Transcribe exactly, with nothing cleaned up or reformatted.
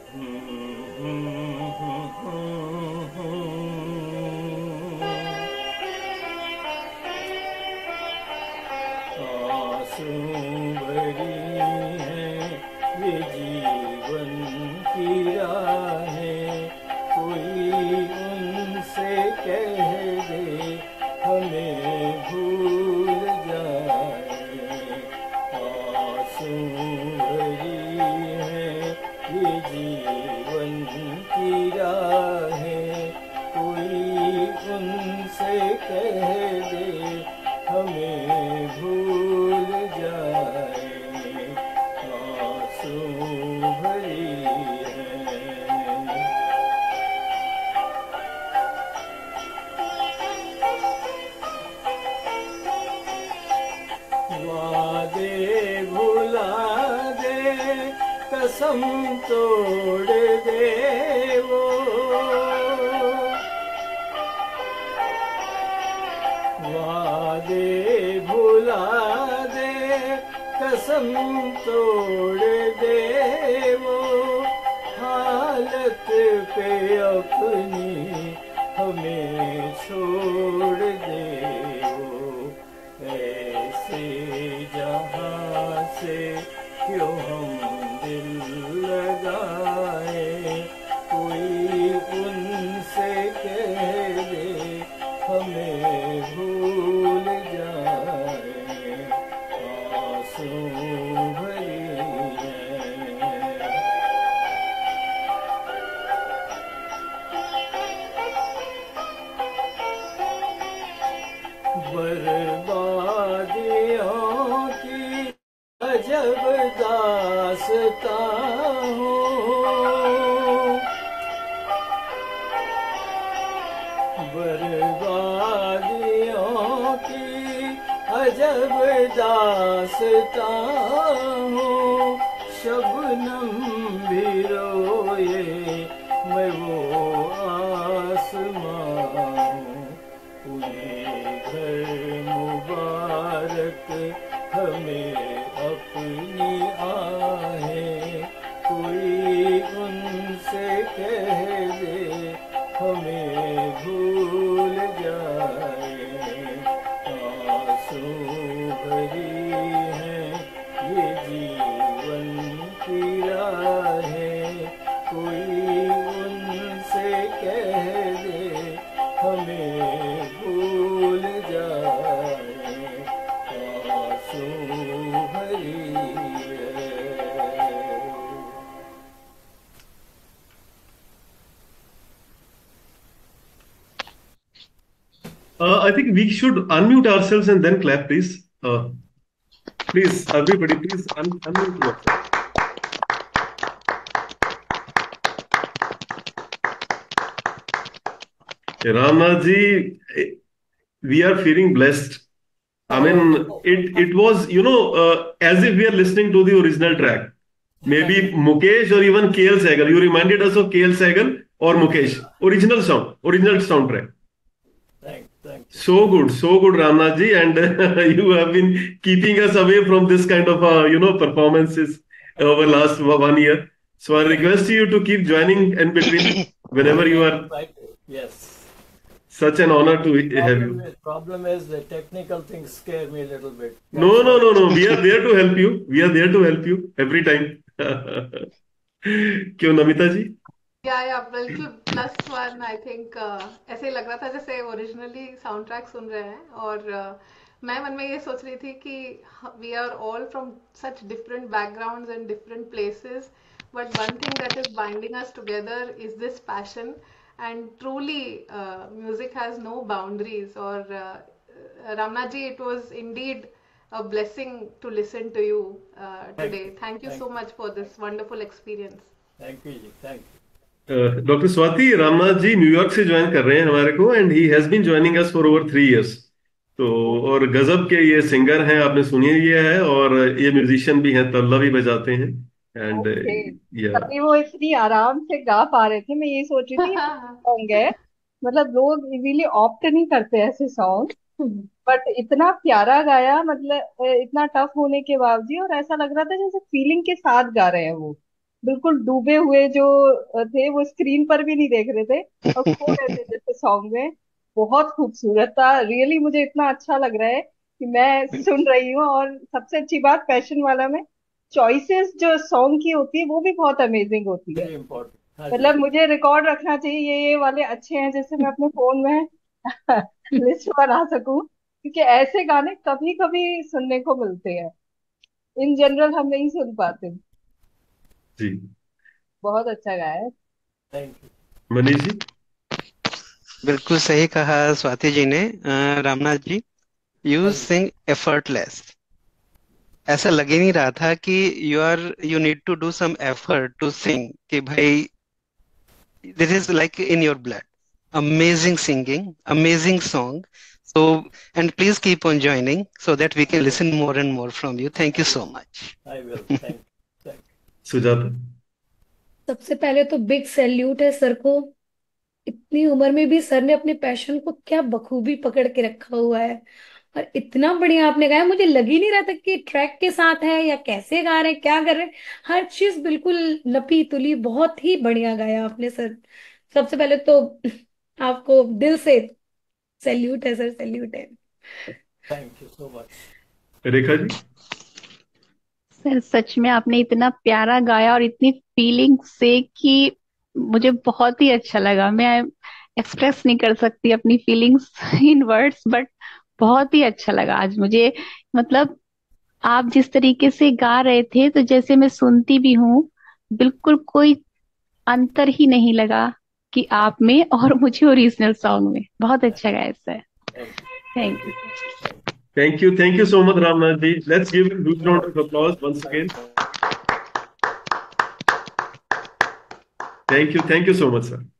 आंसू भरी हैं ये जीवन की राहें, कोई उनसे कह दे हमें भूल जाए। आंसू भरी हैं ये जीवन की राहें, कोई उनसे कह दे हमें भूल जाए। आंसू भरी है। वादे भुला दे, कसम तोड़ दे वो, वादे भुला दे, कसम तोड़ दे वो, हालत पे अपनी हमें छोड़ दे वो। ऐसे जहाँ से क्यों हम दिल लगाए, कोई उनसे कह दे हमें भूल जाए। आंसू भरी है। बर्बादियों की अजब दास्तां हो, बर्बादियों की अजब दास्तां हो, शबनम भी रोए मैं वो आसमां हूँ। उन्हें घर मुबारक हमें अपनी आहें, कोई उनसे कह दे हमें भूल जाए। आंसू भरी हैं ये जीवन की राहें, कोई उनसे कह दे हमें भूल जाए। आंसू भरी है। Uh, I think we should unmute ourselves and then clap, please. Uh, please, everybody, please un- unmute yourself. Ramnath ji, eh, we are feeling blessed. I mean, Oh, it it was, you know, uh, as if we are listening to the original track. Maybe Mukesh or even K L Sehgal. You reminded us of K L Sehgal or Mukesh. Original song, original soundtrack. thank, thank you, So thank good, so good, Ramnath ji, and you have been keeping us away from this kind of, uh, you know, performances over last one year. So I request you to keep joining in between you. whenever you Yes, are. right. Yes. Such an honor to have Problem you. is, problem is the technical things scare me a little bit. No, That's no, why. no, no. We are there to help you. We are there to help you every time. क्यों नमिता जी? या या बिल्कुल plus one I think ऐसे लग रहा था जैसे originally sound track सुन रहे हैं और uh, मैं मन में ये सोच रही थी कि we are all from such different backgrounds and different places but one thing that is binding us together is this passion and truly music has no boundaries और Ramnath ji it was indeed a blessing to listen to you uh, Thank today. you. Thank you Thank so you. much for this wonderful experience. Thank you, जी. Thank you. Doctor Swati, Ramnath ji New York से join कर रहे हैं हमारे को, and he has been joining us for over three years. तो Okay. और गजब के ये सिंगर हैं, आपने सुनिए ये है, और ये म्यूजिशियन भी हैं, तबला भी बजाते हैं। एंड ओके, या तभी वो इतनी आराम से गा पा रहे थे। मैं ये सोच रही थी सॉन्ग है, मतलब लोग इजीली ऑप्ट नहीं करते ऐसे सॉन्ग, बट इतना प्यारा गाया, मतलब अ, इतना टफ होने के बावजूद, और ऐसा लग रहा था जैसे फीलिंग के साथ गा रहे हैं वो। बिल्कुल डूबे हुए जो थे वो स्क्रीन पर भी नहीं देख रहे थे और खो रहे थे जैसे सॉन्ग में। बहुत खूबसूरत था रियली। मुझे इतना अच्छा लग रहा है कि मैं सुन रही हूँ। और सबसे अच्छी बात पैशन वाला में चॉइसेस जो सॉन्ग की होती है वो भी बहुत अमेजिंग होती है। Very important. हाँ जी। मतलब मुझे रिकॉर्ड रखना चाहिए ये ये वाले अच्छे हैं जैसे मैं अपने फोन में लिस्ट बना सकूं, क्योंकि ऐसे गाने कभी कभी सुनने को मिलते हैं, इन जनरल हम नहीं सुन पाते। जी। बहुत अच्छा गाया है। Thank you. मनीष जी। बिल्कुल सही कहा स्वाति जी ने। अ, रामनाथ जी, यू हाँ जी। सिंग एफर्टलेस। ऐसा लग ही नहीं रहा था कि you are you need to do some effort to sing, कि भाई this is like in your blood. Amazing singing, amazing song. So, and please keep on joining so that we can listen more and more from you. Thank you so much. I will. Thank thank Sujata. सबसे पहले तो big salute है sir को। इतनी उम्र में भी sir ने अपने पैशन को क्या बखूबी पकड़ के रखा हुआ है। और इतना बढ़िया आपने गाया, मुझे लग ही नहीं रहा था कि ट्रैक के साथ है या कैसे गा रहे हैं, क्या कर रहे हैं। हर चीज बिल्कुल नपी तुली, बहुत ही बढ़िया गाया आपने सर। सबसे पहले तो आपको दिल से सैल्यूट है सर, सैल्यूट है। Thank you so much. Rekha ji. Sir सच में आपने इतना प्यारा गाया और इतनी फीलिंग से कि मुझे बहुत ही अच्छा लगा। मैं एक्सप्रेस नहीं कर सकती अपनी फीलिंग्स इन वर्ड्स, बट बहुत ही अच्छा लगा आज मुझे। मतलब आप जिस तरीके से गा रहे थे तो जैसे मैं सुनती भी हूँ, बिल्कुल कोई अंतर ही नहीं लगा कि आप में और मुझे ओरिजिनल सॉन्ग में। बहुत अच्छा गाया sir. Thank thank you. You sir. Thank you. Thank you so much, Ramnath ji. Let's give a huge round of applause once again. Thank you. Thank you so much, sir.